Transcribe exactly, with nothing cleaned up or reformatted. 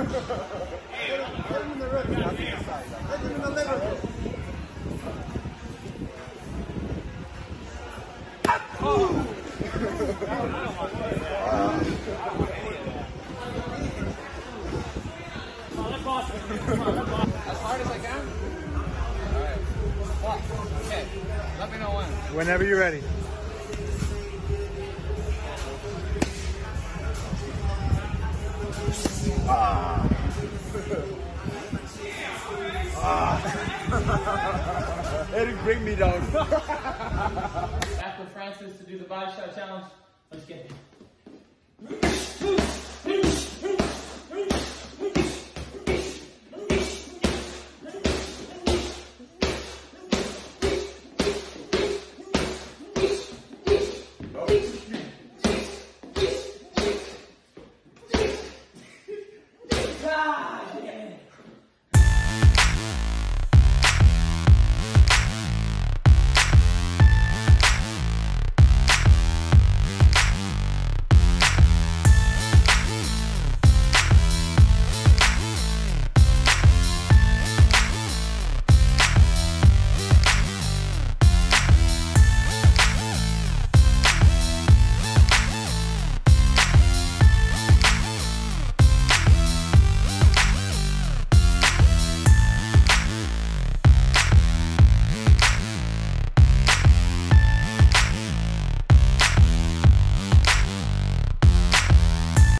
him in the ribs, not the side. Hit him in the liver. Oh! As hard as I can? Alright. Well, okay. Let me know when. Whenever you're ready. Ah. Ah. It didn't bring me down. Back with Francis to do the body shot challenge.